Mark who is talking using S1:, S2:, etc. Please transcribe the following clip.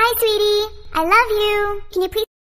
S1: Hi, sweetie. I love you. Can you please